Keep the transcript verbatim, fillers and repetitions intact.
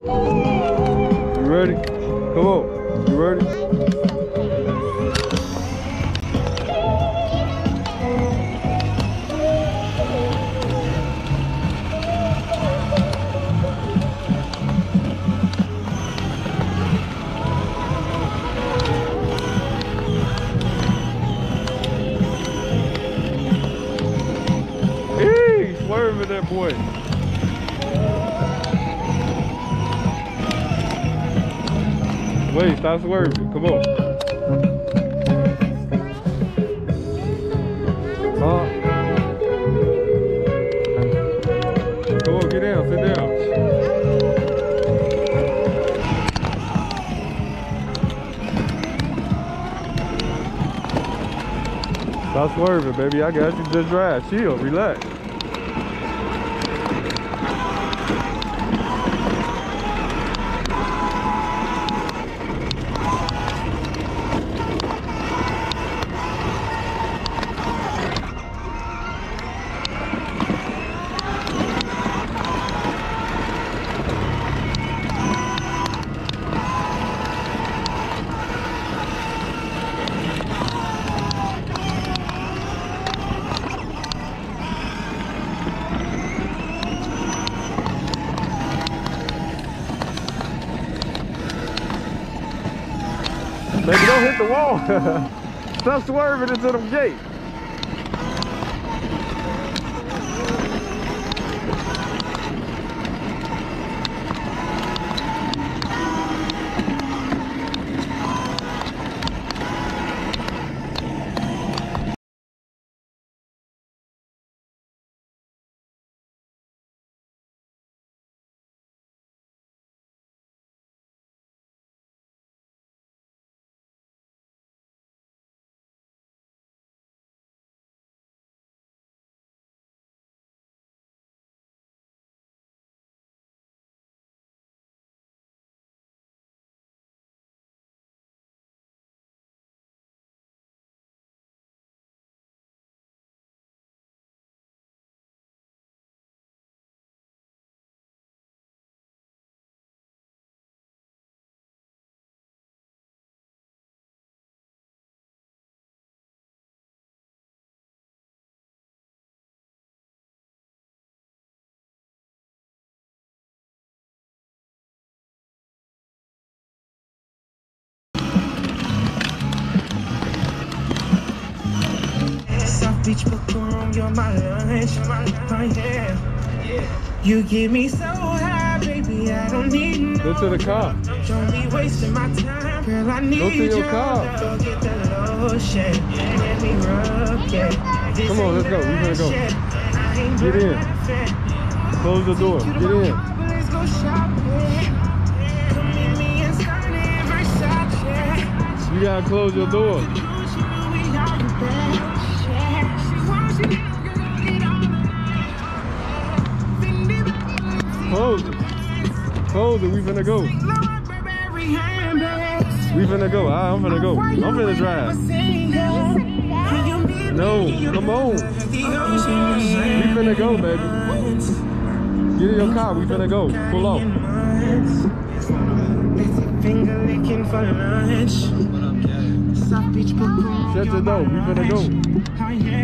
You ready? Come on. You ready? Hey, swerving that boy. Wait, stop swerving. Come on. Huh? Come on, get down, sit down. Stop swerving, baby. I got you. Just drive. Chill, relax. Baby, don't hit the wall. Stop swerving into them gates. Beach book room, you're my lunch. Oh yeah, yeah. You get me so high, baby. I don't need no. Go to the car. Don't be wasting my time, girl. I need Go to your your car. Go get the lotion. Let me rub, yeah. This Come on, let's go. We're gonna go. Get in. Close the door. Get in. Let's go shopping. Come meet me inside Versace. You gotta close your door. Close it. Close it. We finna go. We finna go. Right, I'm finna go. I'm finna drive. No, come on. We finna go, baby. Get in your car. We finna go. Pull off. Shut the door. We finna go.